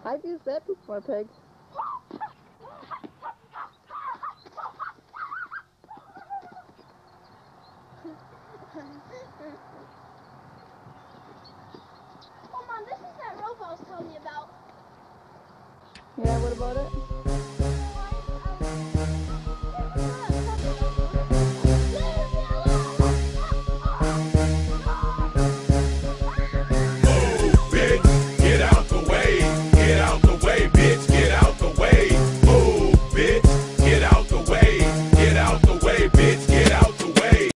I've used that before, Pig. Oh, Mom, this is that rope I was telling you about. Yeah, what about it?